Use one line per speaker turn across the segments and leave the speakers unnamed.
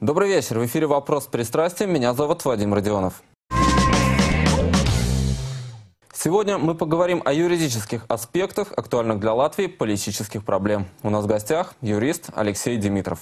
Добрый вечер. В эфире «Вопрос с пристрастием». Меня зовут Вадим Родионов. Сегодня мы поговорим о юридических аспектах актуальных для Латвии политических проблем. У нас в гостях юрист Алексей Димитров.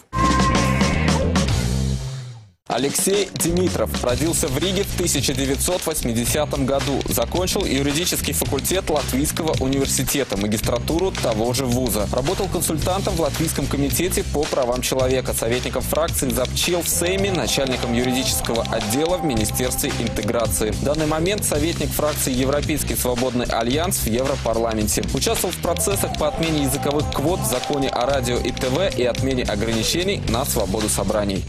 Алексей Димитров родился в Риге в 1980 году. Закончил юридический факультет Латвийского университета, магистратуру того же вуза. Работал консультантом в Латвийском комитете по правам человека, советником фракции Запчел в Сейме, начальником юридического отдела в Министерстве интеграции. В данный момент советник фракции Европейский свободный альянс в Европарламенте. Участвовал в процессах по отмене языковых квот в законе о радио и ТВ и отмене ограничений на свободу собраний.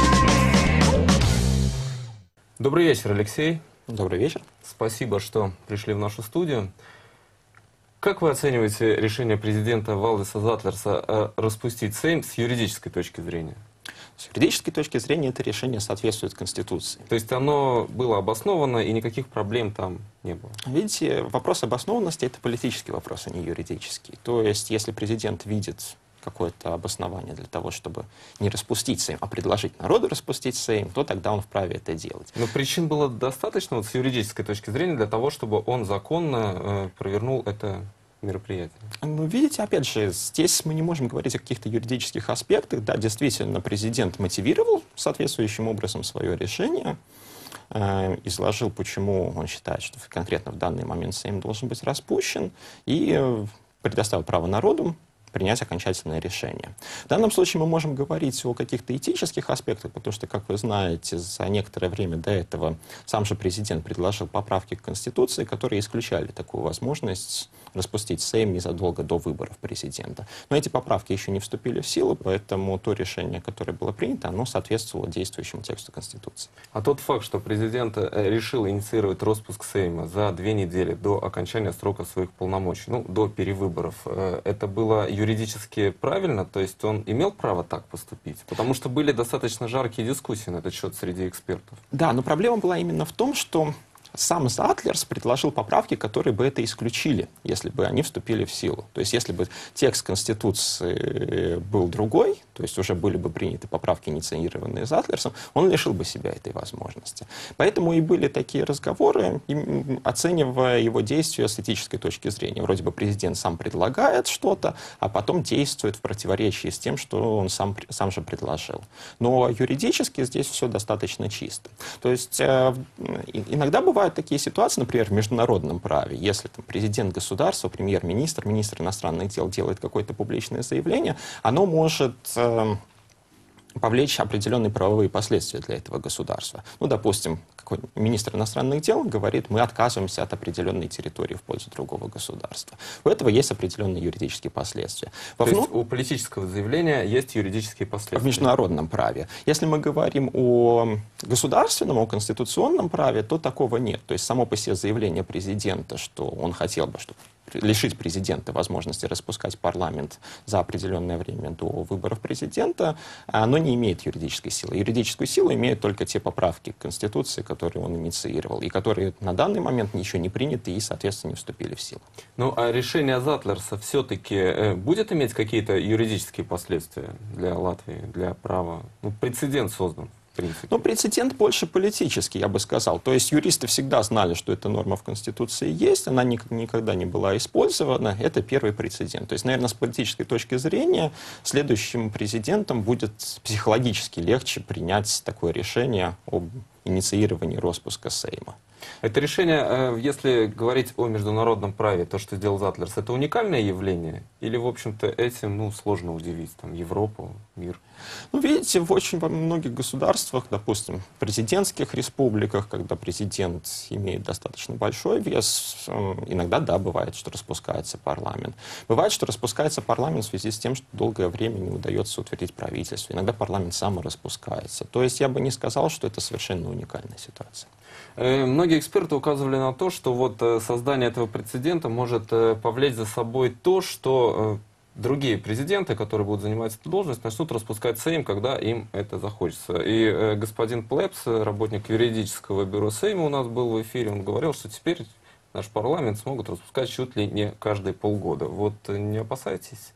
Добрый вечер, Алексей.
Добрый вечер.
Спасибо, что пришли в нашу студию. Как вы оцениваете решение президента Валдиса Затлерса распустить Сейм с юридической точки зрения?
С юридической точки зрения это решение соответствует Конституции.
То есть оно было обосновано и никаких проблем там не было?
Видите, вопрос обоснованности – это политический вопрос, а не юридический. То есть если президент видит какое-то обоснование для того, чтобы не распустить Сейм, а предложить народу распустить Сейм, то тогда он вправе это делать.
Но причин было достаточно вот, с юридической точки зрения для того, чтобы он законно провернул это мероприятие?
Ну, видите, опять же, здесь мы не можем говорить о каких-то юридических аспектах. Да, действительно, президент мотивировал соответствующим образом свое решение, изложил, почему он считает, что конкретно в данный момент Сейм должен быть распущен, и предоставил право народу принять окончательное решение. В данном случае мы можем говорить о каких-то этических аспектах, потому что, как вы знаете, за некоторое время до этого сам же президент предложил поправки к Конституции, которые исключали такую возможность распустить Сейм незадолго до выборов президента. Но эти поправки еще не вступили в силу, поэтому то решение, которое было принято, оно соответствовало действующему тексту Конституции.
А тот факт, что президент решил инициировать распуск Сейма за 2 недели до окончания срока своих полномочий, ну, до перевыборов, это было юридически правильно? То есть он имел право так поступить? Потому что были достаточно жаркие дискуссии на этот счет среди экспертов.
Да, но проблема была именно в том, что сам Затлерс предложил поправки, которые бы это исключили, если бы они вступили в силу. То есть если бы текст Конституции был другой, то есть уже были бы приняты поправки, инициированные Затлерсом, он лишил бы себя этой возможности. Поэтому и были такие разговоры, оценивая его действия с этической точки зрения. Вроде бы президент сам предлагает что-то, а потом действует в противоречии с тем, что он сам же предложил. Но юридически здесь все достаточно чисто. То есть иногда бывают такие ситуации, например, в международном праве. Если там, президент государства, премьер-министр, министр иностранных дел делает какое-то публичное заявление, оно может повлечь определенные правовые последствия для этого государства. Ну, допустим, министр иностранных дел говорит, мы отказываемся от определенной территории в пользу другого государства. У этого есть определенные юридические последствия.
То есть у политического заявления есть юридические последствия?
В международном праве. Если мы говорим о государственном, о конституционном праве, то такого нет. То есть само по себе заявление президента, что он хотел бы, чтобы лишить президента возможности распускать парламент за определенное время до выборов президента, оно не имеет юридической силы. Юридическую силу имеют только те поправки к Конституции, которые он инициировал, и которые на данный момент еще не приняты и, соответственно, не вступили в силу.
Ну, а решение Затлерса все-таки будет иметь какие-то юридические последствия для Латвии, для права? Ну, прецедент создан.
Ну, прецедент больше политический, я бы сказал. То есть юристы всегда знали, что эта норма в Конституции есть, она никогда не была использована. Это первый прецедент. То есть, наверное, с политической точки зрения следующим президентом будет психологически легче принять такое решение об инициировании распуска Сейма.
Это решение, если говорить о международном праве, то, что сделал Затлерс, это уникальное явление? Или, в общем-то, этим сложно удивить там, Европу, мир?
Ну, видите, в очень во многих государствах, допустим, в президентских республиках, когда президент имеет достаточно большой вес, иногда, да, бывает, что распускается парламент. Бывает, что распускается парламент в связи с тем, что долгое время не удается утвердить правительство. Иногда парламент сам распускается. То есть я бы не сказал, что это совершенно уникальная ситуация.
Многие эксперты указывали на то, что вот создание этого прецедента может повлечь за собой то, что другие президенты, которые будут занимать эту должность, начнут распускать Сейм, когда им это захочется. И господин Плебс, работник юридического бюро Сейма, у нас был в эфире, он говорил, что теперь наш парламент смогут распускать чуть ли не каждые полгода. Вот не опасайтесь?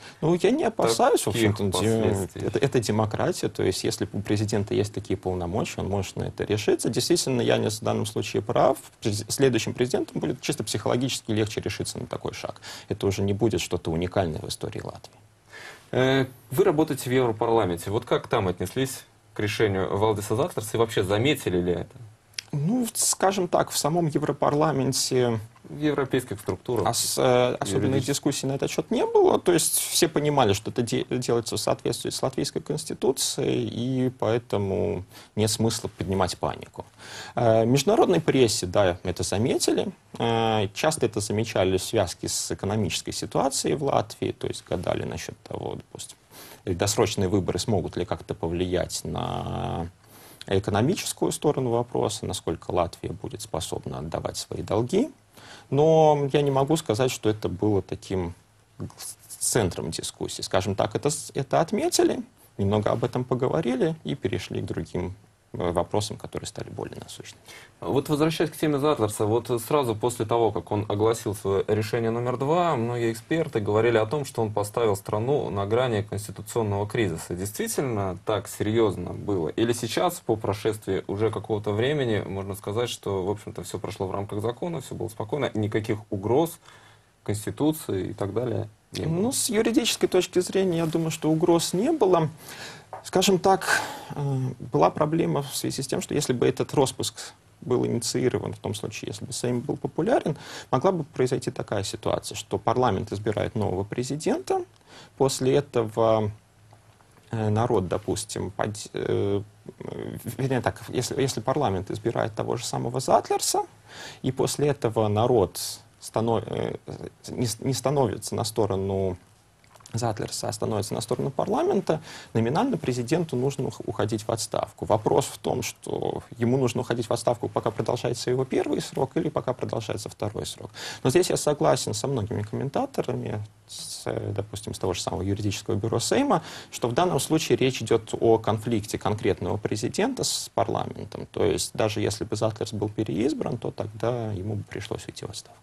Ну, я не опасаюсь, в
таких
общем-то,
последствий?
это демократия, то есть если у президента есть такие полномочия, он может на это решиться. Действительно, Янис в данном случае прав, следующим президентом будет чисто психологически легче решиться на такой шаг. Это уже не будет что-то уникальное в истории Латвии.
Вы работаете в Европарламенте. Вот как там отнеслись к решению Валдиса Затлерса и вообще заметили ли это?
Ну, скажем так, в самом Европарламенте
В европейских структурах.
особенных дискуссий на этот счет не было. То есть все понимали, что это делается в соответствии с Латвийской конституцией, и поэтому нет смысла поднимать панику. В международной прессе, да, это заметили. Часто это замечали в связке с экономической ситуацией в Латвии, то есть гадали насчет того, допустим, досрочные выборы смогут ли как-то повлиять на экономическую сторону вопроса, насколько Латвия будет способна отдавать свои долги. Но я не могу сказать, что это было таким центром дискуссии. Скажем так, это отметили, немного об этом поговорили и перешли к другим вопросам, которые стали более насущными.
Вот возвращаясь к теме Затлерса, вот сразу после того, как он огласил свое решение номер 2, многие эксперты говорили о том, что он поставил страну на грани конституционного кризиса. Действительно так серьезно было? Или сейчас, по прошествии уже какого-то времени, можно сказать, что, в общем-то, все прошло в рамках закона, все было спокойно, никаких угроз Конституции и так далее не было?
Ну, с юридической точки зрения, я думаю, что угроз не было. Скажем так, была проблема в связи с тем, что если бы этот распуск был инициирован, в том случае, если бы Сейм был популярен, могла бы произойти такая ситуация, что парламент избирает нового президента, после этого народ, допустим, вернее так, если парламент избирает того же самого Затлерса, и после этого народ не становится на сторону Затлерса, а становится на сторону парламента, номинально президенту нужно уходить в отставку. Вопрос в том, что ему нужно уходить в отставку, пока продолжается его первый срок или пока продолжается второй срок. Но здесь я согласен со многими комментаторами, допустим, с того же самого юридического бюро Сейма, что в данном случае речь идет о конфликте конкретного президента с парламентом. То есть даже если бы Затлерс был переизбран, то тогда ему бы пришлось уйти в отставку.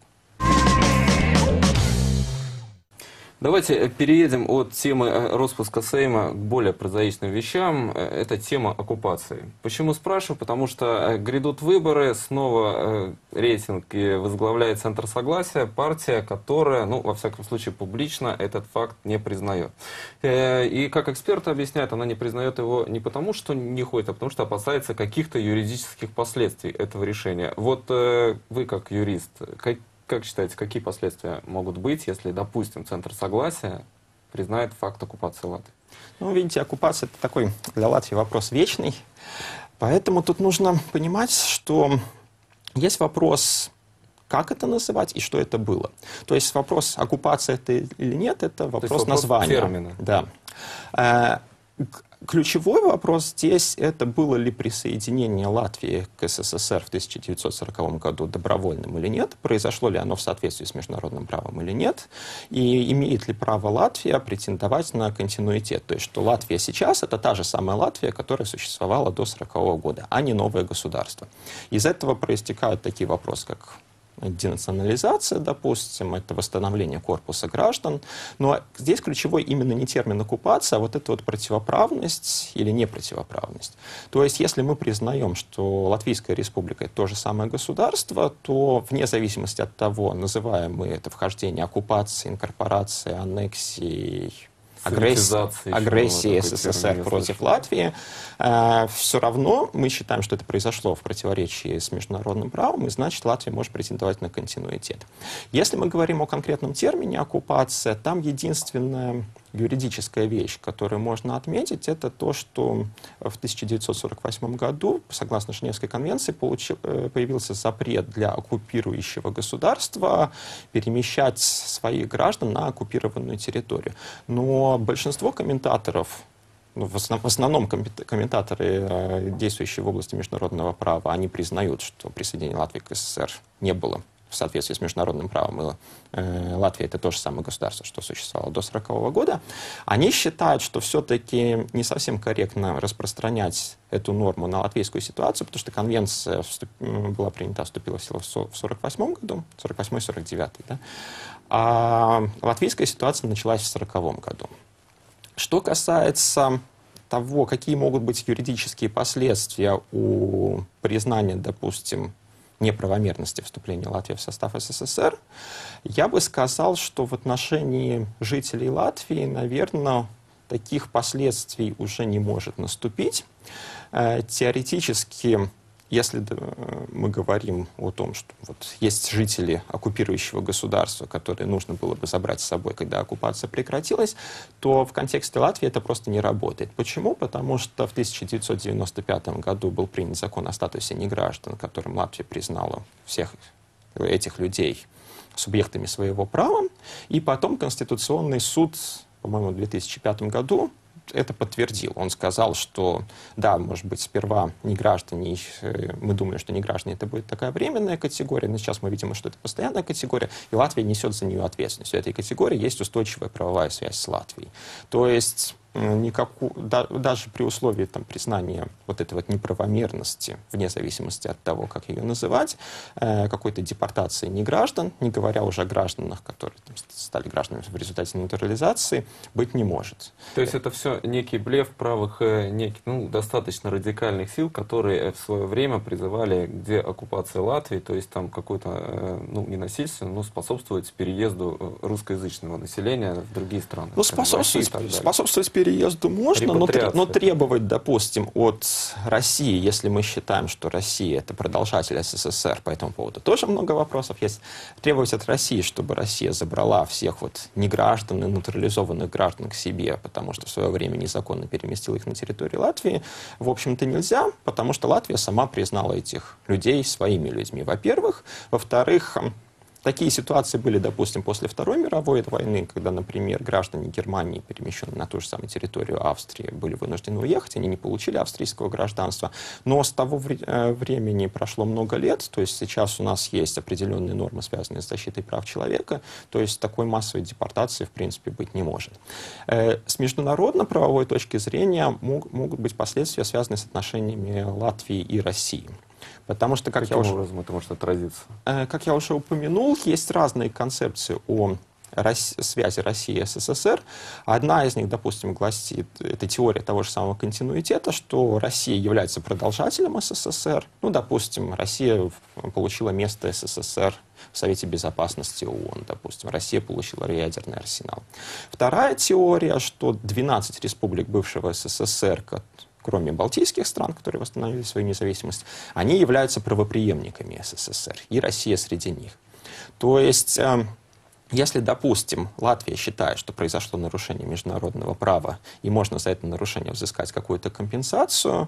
Давайте переедем от темы распуска Сейма к более прозаичным вещам. Это тема оккупации. Почему спрашиваю? Потому что грядут выборы, снова рейтинг возглавляет Центр Согласия, партия, которая, ну, во всяком случае, публично этот факт не признает. И, как эксперты объясняют, она не признает его не потому, что не хочет, а потому что опасается каких-то юридических последствий этого решения. Вот вы, как юрист, как считаете, какие последствия могут быть, если, допустим, Центр Согласия признает факт оккупации Латвии?
Ну, видите, оккупация — это такой для Латвии вопрос вечный. Поэтому тут нужно понимать, что есть вопрос, как это называть и что это было. То есть вопрос, оккупация это или нет, это вопрос названия.
Термина.
Да. Ключевой вопрос здесь — это было ли присоединение Латвии к СССР в 1940 году добровольным или нет, произошло ли оно в соответствии с международным правом или нет, и имеет ли право Латвия претендовать на континуитет. То есть, что Латвия сейчас — это та же самая Латвия, которая существовала до 1940 года, а не новое государство. Из этого проистекают такие вопросы, как денационализация, допустим, это восстановление корпуса граждан. Но здесь ключевой именно не термин оккупация, а вот эта вот противоправность или непротивоправность. То есть, если мы признаем, что Латвийская республика — это то же самое государство, то вне зависимости от того, называем мы это вхождение оккупацией, инкорпорацией, аннексией, агрессии СССР против Латвии, все равно мы считаем, что это произошло в противоречии с международным правом, и значит, Латвия может претендовать на континуитет. Если мы говорим о конкретном термине оккупация, там единственная юридическая вещь, которую можно отметить, это то, что в 1948 году, согласно Женевской конвенции, появился запрет для оккупирующего государства перемещать своих граждан на оккупированную территорию. Но большинство комментаторов, в основном комментаторы, действующие в области международного права, они признают, что присоединение Латвии к СССР не было в соответствии с международным правом, и Латвия — это то же самое государство, что существовало до 1940 года, они считают, что все-таки не совсем корректно распространять эту норму на латвийскую ситуацию, потому что конвенция была принята, вступила в силу в 1948 году, 1948-1949, да? А латвийская ситуация началась в 1940 году. Что касается того, какие могут быть юридические последствия у признания, допустим, неправомерности вступления Латвии в состав СССР, я бы сказал, что в отношении жителей Латвии, наверное, таких последствий уже не может наступить. Теоретически, если мы говорим о том, что вот есть жители оккупирующего государства, которые нужно было бы забрать с собой, когда оккупация прекратилась, то в контексте Латвии это просто не работает. Почему? Потому что в 1995 году был принят закон о статусе неграждан, которым Латвия признала всех этих людей субъектами своего права, и потом Конституционный суд, по-моему, в 2005 году это подтвердил. Он сказал, что да, может быть, сперва неграждане, мы думали, что неграждане это будет такая временная категория, но сейчас мы видим, что это постоянная категория, и Латвия несет за нее ответственность. У этой категории есть устойчивая правовая связь с Латвией. То есть даже при условии признания вот этой вот неправомерности, вне зависимости от того, как ее называть, какой-то депортации неграждан, не говоря уже о гражданах, которые стали гражданами в результате натурализации, быть не может.
То есть это все некий блеф правых, достаточно радикальных сил, которые в свое время призывали к деоккупации Латвии, то есть там какой-то, не насильственно, но способствовать переезду русскоязычного населения в другие страны.
Способствовать переезду можно, но требовать, допустим, от России, если мы считаем, что Россия — это продолжатель СССР, по этому поводу тоже много вопросов есть, требовать от России, чтобы Россия забрала всех неграждан и натурализованных граждан к себе, потому что в свое время незаконно переместила их на территорию Латвии, в общем-то нельзя, потому что Латвия сама признала этих людей своими людьми, во-первых. Во-вторых, такие ситуации были, допустим, после Второй мировой войны, когда, например, граждане Германии, перемещенные на ту же самую территорию Австрии, были вынуждены уехать, они не получили австрийского гражданства. Но с того времени прошло много лет, то есть сейчас у нас есть определенные нормы, связанные с защитой прав человека, то есть такой массовой депортации, в принципе, быть не может. С международно-правовой точки зрения могут быть последствия, связанные с отношениями Латвии и России. Потому что,
каким образом это может отразиться?
Как я уже упомянул, есть разные концепции о связи России и СССР. Одна из них, допустим, гласит, это теория того же самого континуитета, что Россия является продолжателем СССР. Допустим, Россия получила место СССР в Совете Безопасности ООН, допустим, Россия получила ядерный арсенал. Вторая теория, что 12 республик бывшего СССР, кроме балтийских стран, которые восстановили свою независимость, они являются правопреемниками СССР, и Россия среди них. То есть, если, допустим, Латвия считает, что произошло нарушение международного права, и можно за это нарушение взыскать какую-то компенсацию,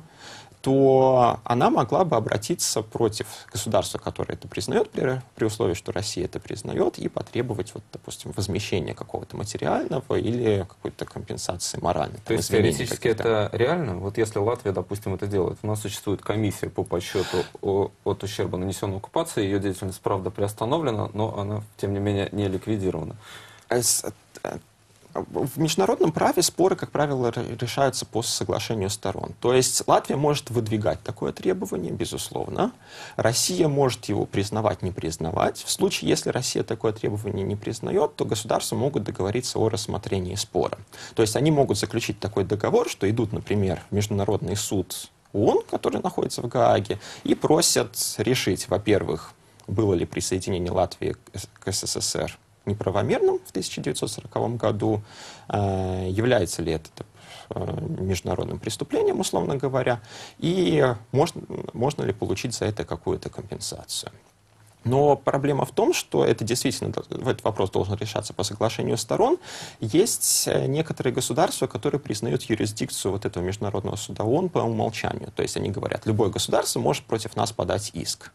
то она могла бы обратиться против государства, которое это признает, при условии, что Россия это признает, и потребовать, допустим, возмещения какого-то материального или какой-то компенсации моральной.
То есть теоретически это реально? Если Латвия, допустим, это делает, у нас существует комиссия по подсчету от ущерба, нанесенного оккупацией, ее деятельность, правда, приостановлена, но она, тем не менее, не ликвидирована.
В международном праве споры, как правило, решаются по соглашению сторон. То есть Латвия может выдвигать такое требование, безусловно. Россия может его признавать, не признавать. В случае, если Россия такое требование не признает, то государства могут договориться о рассмотрении спора. То есть они могут заключить такой договор, что идут, например, в Международный суд ООН, который находится в Гааге, и просят решить, во-первых, было ли присоединение Латвии к СССР неправомерным в 1940 году, является ли это международным преступлением, условно говоря, и можно ли получить за это какую-то компенсацию. Но проблема в том, что это действительно, этот вопрос должен решаться по соглашению сторон. Есть некоторые государства, которые признают юрисдикцию этого Международного суда ООН по умолчанию. То есть они говорят, любое государство может против нас подать иск.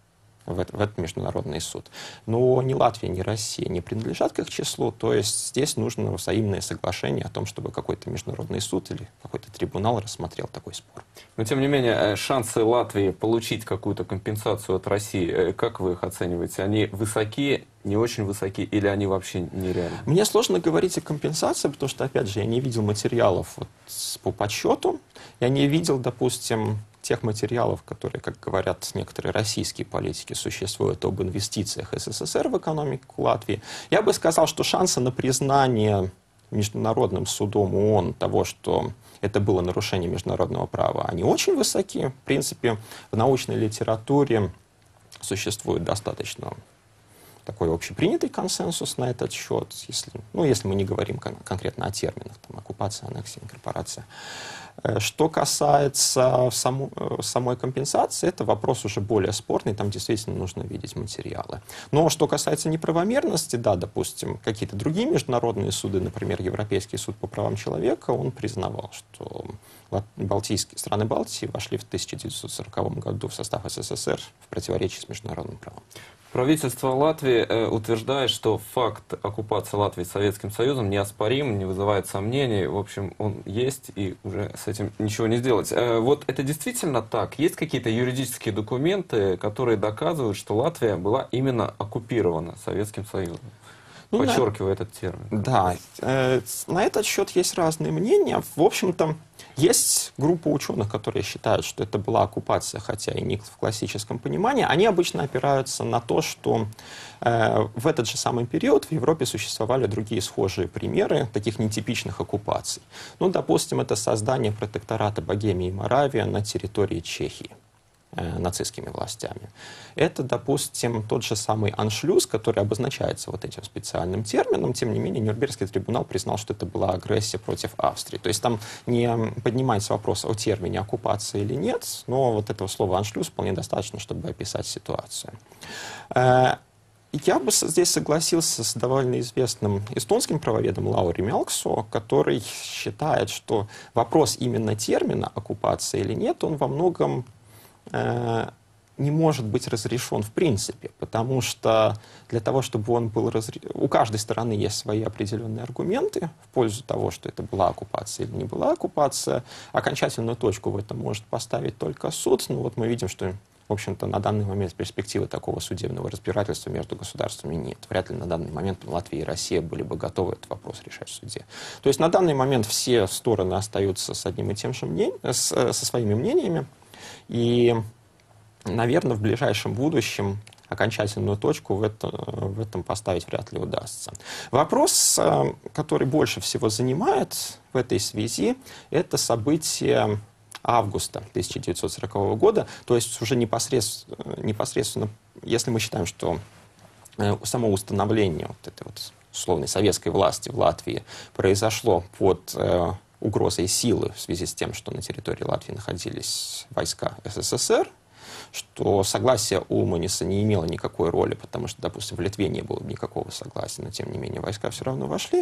в этот международный суд. Но ни Латвия, ни Россия не принадлежат к их числу, то есть здесь нужно взаимное соглашение о том, чтобы какой-то международный суд или какой-то трибунал рассмотрел такой спор.
Но, тем не менее, шансы Латвии получить какую-то компенсацию от России, как вы их оцениваете? Они высоки, не очень высоки или они вообще нереальны?
Мне сложно говорить о компенсации, потому что, опять же, я не видел материалов по подсчету, я не видел, допустим, тех материалов, которые, как говорят некоторые российские политики, существуют об инвестициях СССР в экономику Латвии. Я бы сказал, что шансы на признание Международным судом ООН того, что это было нарушение международного права, они очень высоки. В принципе, в научной литературе существует достаточно такой общепринятый консенсус на этот счет, если мы не говорим конкретно о терминах, там, оккупация, аннексия, инкорпорация. Что касается самой компенсации, это вопрос уже более спорный, там действительно нужно видеть материалы. Но что касается неправомерности, да, допустим, какие-то другие международные суды, например, Европейский суд по правам человека, он признавал, что страны Балтии вошли в 1940 году в состав СССР в противоречии с международным правом.
Правительство Латвии утверждает, что факт оккупации Латвии Советским Союзом неоспорим, не вызывает сомнений. В общем, он есть, и уже с этим ничего не сделать. Вот это действительно так? Есть какие-то юридические документы, которые доказывают, что Латвия была именно оккупирована Советским Союзом? Подчеркиваю этот термин.
Да, на этот счет есть разные мнения. В общем-то, есть группа ученых, которые считают, что это была оккупация, хотя и не в классическом понимании. Они обычно опираются на то, что в этот же самый период в Европе существовали другие схожие примеры таких нетипичных оккупаций. Ну, допустим, это создание протектората Богемии и Моравия на территории Чехии нацистскими властями. Это, допустим, тот же самый аншлюз, который обозначается вот этим специальным термином. Тем не менее, Нюрнбергский трибунал признал, что это была агрессия против Австрии. То есть там не поднимается вопрос о термине оккупации или нет, но вот этого слова аншлюз вполне достаточно, чтобы описать ситуацию. Я бы здесь согласился с довольно известным эстонским правоведом Лаури Мелксо, который считает, что вопрос именно термина оккупация или нет, он во многом не может быть разрешен в принципе, потому что для того, чтобы он был разрешен, у каждой стороны есть свои определенные аргументы в пользу того, что это была оккупация или не была оккупация. Окончательную точку в этом может поставить только суд. Но вот мы видим, что, в общем-то, на данный момент перспективы такого судебного разбирательства между государствами нет. Вряд ли на данный момент Латвия и Россия были бы готовы этот вопрос решать в суде. То есть на данный момент все стороны остаются с одним и тем же мнением, со своими мнениями. И, наверное, в ближайшем будущем окончательную точку в этом поставить вряд ли удастся. Вопрос, который больше всего занимает в этой связи, это события августа 1940 года, то есть уже непосредственно, если мы считаем, что само установление вот этой вот условной советской власти в Латвии произошло под угрозой силы в связи с тем, что на территории Латвии находились войска СССР, что согласие Улманиса не имело никакой роли, потому что, допустим, в Литве не было никакого согласия, но тем не менее войска все равно вошли.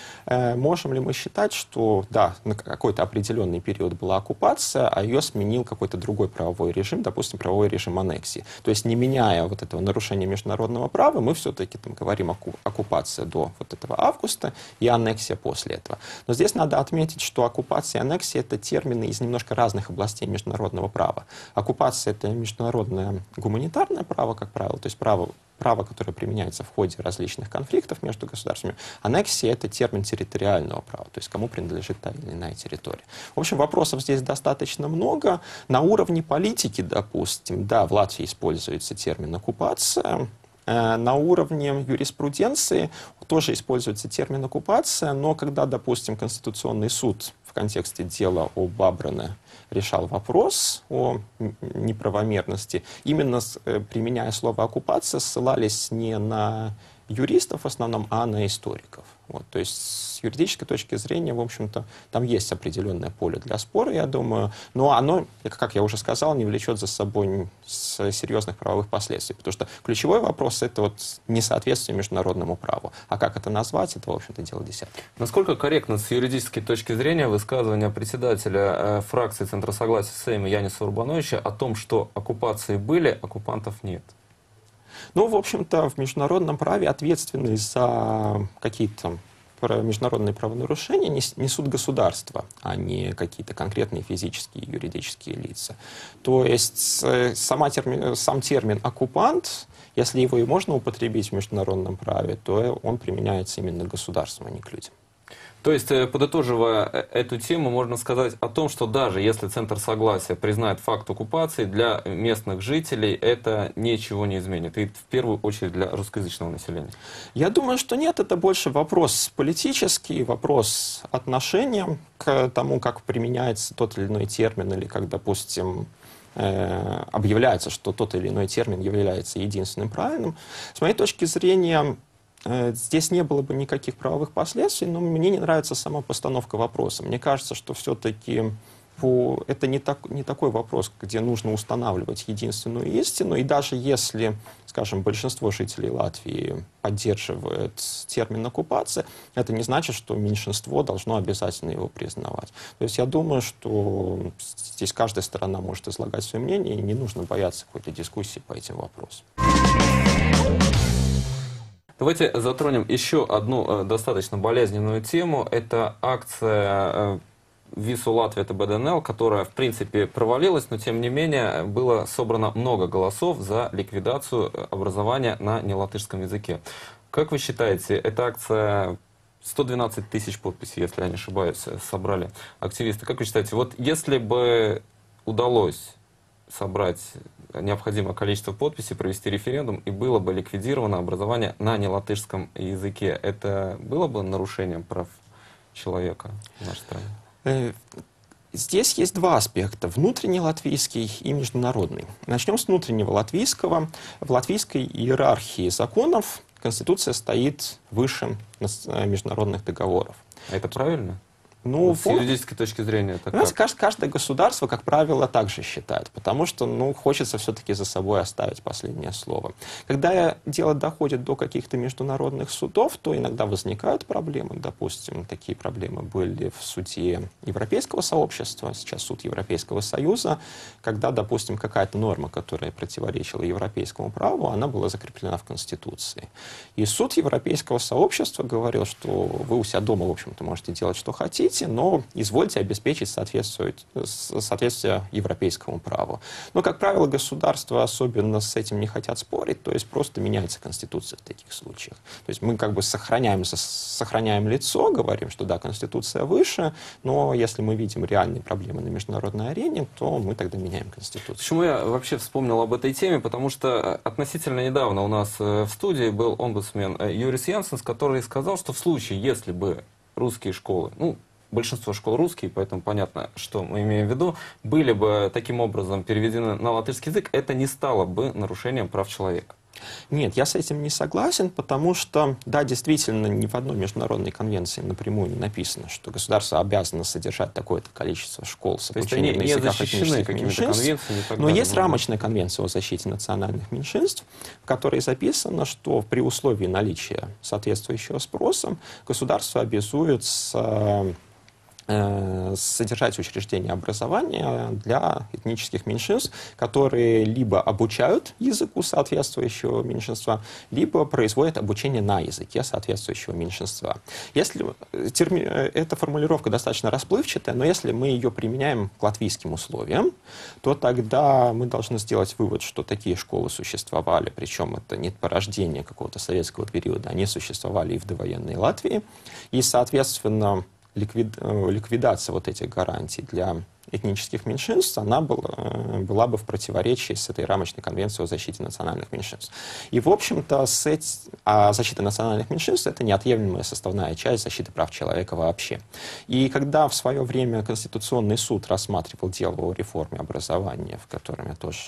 Можем ли мы считать, что, да, на какой-то определенный период была оккупация, а ее сменил какой-то другой правовой режим, допустим, правовой режим аннексии. То есть, не меняя вот этого нарушения международного права, мы все-таки там говорим о оккупации до вот этого августа и аннексия после этого. Но здесь надо отметить, что оккупация и аннексия — это термины из немножко разных областей международного права. Оккупация — это международное гуманитарное право, как правило, то есть право, которое применяется в ходе различных конфликтов между государствами. Аннексия — это термин территориального права, то есть кому принадлежит та или иная территория. В общем, вопросов здесь достаточно много. На уровне политики, допустим, да, в Латвии используется термин оккупация. На уровне юриспруденции тоже используется термин оккупация, но когда, допустим, Конституционный суд в контексте дела об Абране решал вопрос о неправомерности, именно применяя слово оккупация, ссылались не на юристов в основном, а на историков. Вот, то есть с юридической точки зрения, в общем-то, там есть определенное поле для спора, я думаю, но оно, как я уже сказал, не влечет за собой серьезных правовых последствий, потому что ключевой вопрос — это вот несоответствие международному праву. А как это назвать, это, в общем-то, дело десятое.
Насколько корректно с юридической точки зрения высказывание председателя фракции Центра согласия Сейма Яниса Урбановича о том, что оккупации были, оккупантов нет?
Ну, в общем-то, в международном праве ответственность за какие-то международные правонарушения несут государства, а не какие-то конкретные физические и юридические лица. То есть сам термин «оккупант», если его и можно употребить в международном праве, то он применяется именно к государству, а не к людям.
То есть, подытоживая эту тему, можно сказать о том, что даже если Центр Согласия признает факт оккупации, для местных жителей это ничего не изменит. И в первую очередь для русскоязычного населения.
Я думаю, что нет. Это больше вопрос политический, вопрос отношения к тому, как применяется тот или иной термин, или как, допустим, объявляется, что тот или иной термин является единственным правильным. С моей точки зрения, здесь не было бы никаких правовых последствий, но мне не нравится сама постановка вопроса. Мне кажется, что все-таки это не такой вопрос, где нужно устанавливать единственную истину. И даже если, скажем, большинство жителей Латвии поддерживает термин «оккупация», это не значит, что меньшинство должно обязательно его признавать. То есть я думаю, что здесь каждая сторона может излагать свое мнение, и не нужно бояться какой-то дискуссии по этим вопросам.
Давайте затронем еще одну достаточно болезненную тему. Это акция «Вису Латвия ТБДНЛ», которая, в принципе, провалилась, но, тем не менее, было собрано много голосов за ликвидацию образования на нелатышском языке. Как вы считаете, эта акция... 112 тысяч подписей, если я не ошибаюсь, собрали активисты. Как вы считаете, вот если бы удалось собрать необходимое количество подписей, провести референдум, и было бы ликвидировано образование на нелатышском языке, это было бы нарушением прав человека в нашей стране?
Здесь есть два аспекта: внутренний латвийский и международный. Начнем с внутреннего латвийского. В латвийской иерархии законов Конституция стоит выше международных договоров.
А это правильно?
Ну,
с юридической точки зрения, это
каждое государство, как правило, так же считает, потому что, хочется все-таки за собой оставить последнее слово. Когда дело доходит до каких-то международных судов, то иногда возникают проблемы. Допустим, такие проблемы были в суде Европейского сообщества, сейчас суд Европейского Союза, когда, допустим, какая-то норма, которая противоречила европейскому праву, она была закреплена в Конституции. И суд Европейского сообщества говорил, что вы у себя дома, в общем-то, можете делать, что хотите, но извольте обеспечить соответствие европейскому праву. Но, как правило, государства особенно с этим не хотят спорить, то есть просто меняется Конституция в таких случаях. То есть мы как бы сохраняем лицо, говорим, что да, Конституция выше, но если мы видим реальные проблемы на международной арене, то мы тогда меняем Конституцию.
Почему я вообще вспомнил об этой теме? Потому что относительно недавно у нас в студии был омбудсмен Юрис Янсенс, который сказал, что в случае, если бы русские школы, большинство школ русские, поэтому понятно, что мы имеем в виду, были бы таким образом переведены на латышский язык, это не стало бы нарушением прав человека.
Нет, я с этим не согласен, потому что, да, действительно, ни в одной международной конвенции напрямую не написано, что государство обязано содержать такое-то количество школ с обучением на языках этнических меньшинств. Но есть рамочная конвенция о защите национальных меньшинств, в которой записано, что при условии наличия соответствующего спроса государство обязуется содержать учреждения образования для этнических меньшинств, которые либо обучают языку соответствующего меньшинства, либо производят обучение на языке соответствующего меньшинства. Эта формулировка достаточно расплывчатая, но если мы ее применяем к латвийским условиям, то тогда мы должны сделать вывод, что такие школы существовали, причем это не порождение какого-то советского периода, они существовали и в довоенной Латвии, и, соответственно, ликвидация вот этих гарантий для этнических меньшинств, она была бы в противоречии с этой рамочной конвенцией о защите национальных меньшинств. И, в общем-то, защита национальных меньшинств — это неотъемлемая составная часть защиты прав человека вообще. И когда в свое время Конституционный суд рассматривал дело о реформе образования, в котором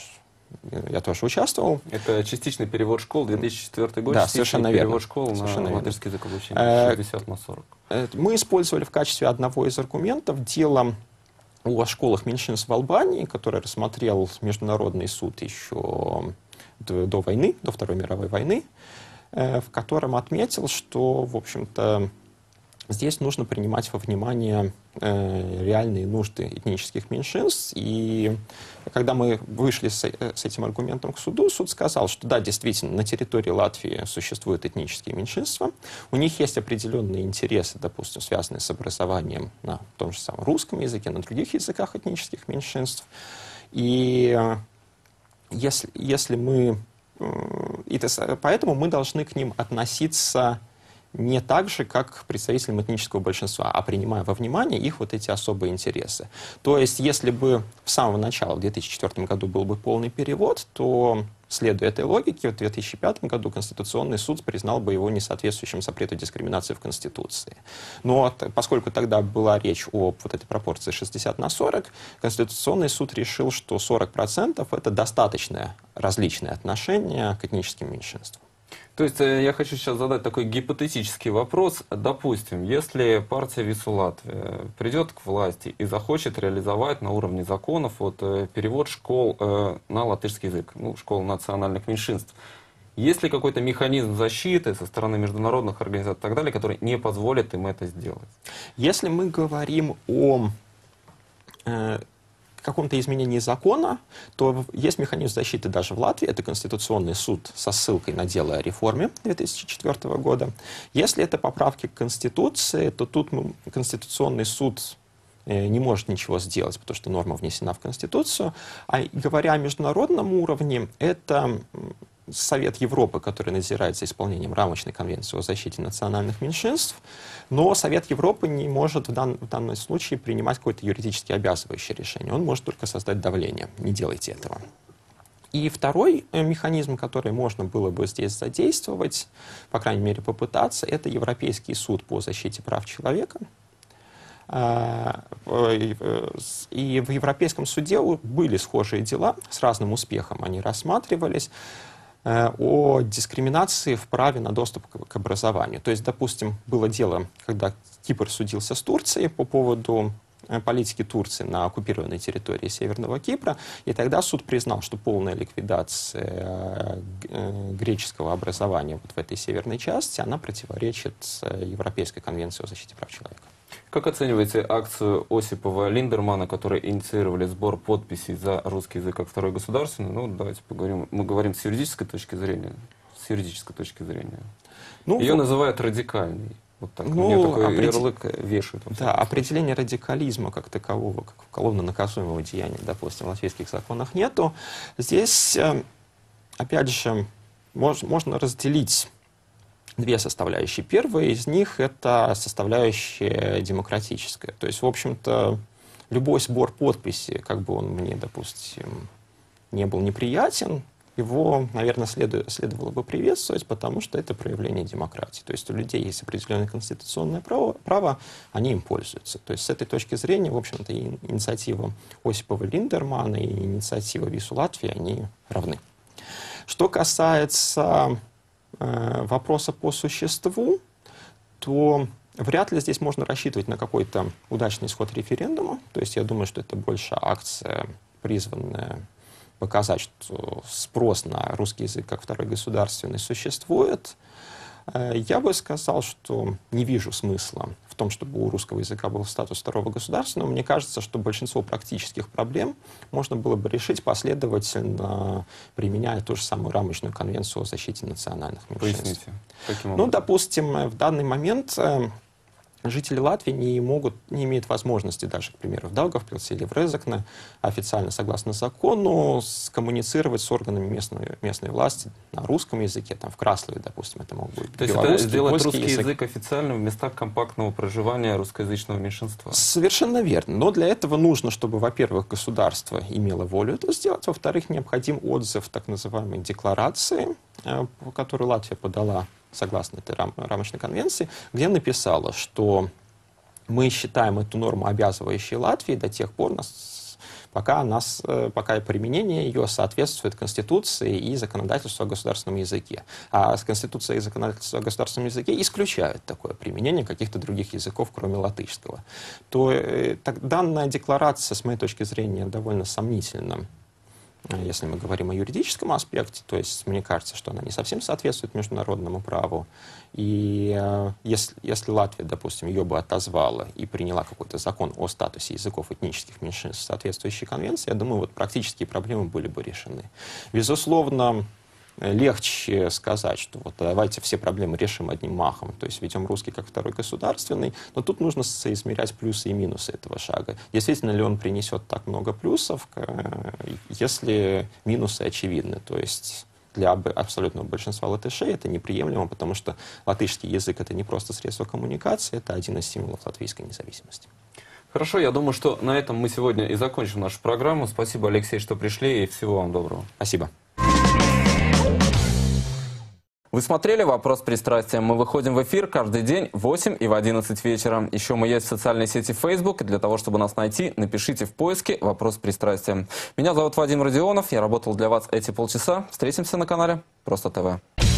я тоже участвовал.
Это частичный перевод школ, 2004 год,
да,
частичный перевод школ на латышский язык обучения, 60/40.
Мы использовали в качестве одного из аргументов дело о школах меньшинств в Албании, которое рассмотрел Международный суд еще до войны, до Второй мировой войны, в котором отметил, что, в общем-то, здесь нужно принимать во внимание реальные нужды этнических меньшинств. И когда мы вышли с этим аргументом к суду, суд сказал, что да, действительно, на территории Латвии существуют этнические меньшинства, у них есть определенные интересы, допустим, связанные с образованием на том же самом русском языке, на других языках этнических меньшинств. И если мы... поэтому мы должны к ним относиться не так же, как к представителям этнического большинства, а принимая во внимание их вот эти особые интересы. То есть, если бы с самого начала, в 2004 году, был бы полный перевод, то, следуя этой логике, в 2005 году Конституционный суд признал бы его несоответствующим запрету дискриминации в Конституции. Но поскольку тогда была речь о вот этой пропорции 60/40, Конституционный суд решил, что 40% — это достаточное различное отношение к этническим меньшинствам.
То есть я хочу сейчас задать такой гипотетический вопрос. Допустим, если партия Вису Латвия придет к власти и захочет реализовать на уровне законов перевод школ на латышский язык, школ национальных меньшинств, есть ли какой-то механизм защиты со стороны международных организаций и так далее, который не позволит им это сделать?
Если мы говорим о каком-то изменении закона, то есть механизм защиты даже в Латвии, это Конституционный суд со ссылкой на дело о реформе 2004 года. Если это поправки к Конституции, то тут Конституционный суд не может ничего сделать, потому что норма внесена в Конституцию. А говоря о международном уровне, это Совет Европы, который надзирает за исполнением рамочной конвенции о защите национальных меньшинств, но Совет Европы не может в данном случае принимать какое-то юридически обязывающее решение. Он может только создать давление. Не делайте этого. И второй механизм, который можно было бы здесь задействовать, по крайней мере попытаться, это Европейский суд по защите прав человека. И в Европейском суде были схожие дела, с разным успехом они рассматривались, о дискриминации в праве на доступ к образованию. То есть, допустим, было дело, когда Кипр судился с Турцией по поводу политики Турции на оккупированной территории Северного Кипра, и тогда суд признал, что полная ликвидация греческого образования вот в этой северной части, она противоречит Европейской конвенции о защите прав человека.
Как оцениваете акцию Осипова Линдермана, которые инициировали сбор подписей за русский язык как второй государственный? Давайте поговорим. Мы говорим с юридической точки зрения. Ее называют радикальной. Вот так. Мне такой ярлык вешают.
Да, определения радикализма как такового, как уголовно наказуемого деяния, допустим, в латвийских законах нету. Здесь, опять же, можно разделить две составляющие. Первая из них — это составляющая демократическая. То есть, в общем-то, любой сбор подписей, как бы он мне, допустим, не был неприятен, его, наверное, следовало бы приветствовать, потому что это проявление демократии. То есть у людей есть определенное конституционное право, они им пользуются. То есть с этой точки зрения, в общем-то, и инициатива Осипова Линдермана, и инициатива Вису Латвии, они равны. Что касается вопроса по существу, то вряд ли здесь можно рассчитывать на какой-то удачный исход референдума. То есть я думаю, что это больше акция, призванная показать, что спрос на русский язык как второй государственный существует. Я бы сказал, что не вижу смысла в том, чтобы у русского языка был статус второго государственного. Мне кажется, что большинство практических проблем можно было бы решить последовательно, применяя ту же самую рамочную конвенцию о защите национальных меньшинств.
Поясните, каким образом?
Допустим, в данный момент жители Латвии не имеют возможности даже, к примеру, в Даугавпилсе или в Резекне официально, согласно закону, коммуницировать с органами местной власти на русском языке, там, в Краслове, допустим, это могут быть белорусский,
то есть сделать русский язык официальным в местах компактного проживания русскоязычного меньшинства? Совершенно
верно. Но для этого нужно, чтобы, во-первых, государство имело волю это сделать, во-вторых, необходим отзыв так называемой декларации, которую Латвия подала согласно этой рамочной конвенции, где написала, что мы считаем эту норму обязывающей Латвии до тех пор, пока применение ее соответствует Конституции и законодательству о государственном языке. А Конституция и законодательство о государственном языке исключают такое применение каких-то других языков, кроме латышского. То данная декларация, с моей точки зрения, довольно сомнительна если мы говорим о юридическом аспекте, то есть мне кажется, что она не совсем соответствует международному праву. И если Латвия, допустим, ее бы отозвала и приняла какой-то закон о статусе языков этнических меньшинств, соответствующей конвенции, я думаю, вот практические проблемы были бы решены. Безусловно, легче сказать, что вот давайте все проблемы решим одним махом, то есть ведем русский как второй государственный, но тут нужно соизмерять плюсы и минусы этого шага. Действительно ли он принесет так много плюсов, если минусы очевидны, то есть для абсолютного большинства латышей это неприемлемо, потому что латышский язык — это не просто средство коммуникации, это один из символов латвийской независимости.
Хорошо, я думаю, что на этом мы сегодня и закончим нашу программу. Спасибо, Алексей, что пришли, и всего вам доброго.
Спасибо.
Вы смотрели «Вопрос пристрастия». Мы выходим в эфир каждый день в 8 и в 11 вечера. Еще мы есть в социальной сети Facebook. И для того, чтобы нас найти, напишите в поиске «Вопрос пристрастия». Меня зовут Вадим Родионов. Я работал для вас эти полчаса. Встретимся на канале Просто ТВ.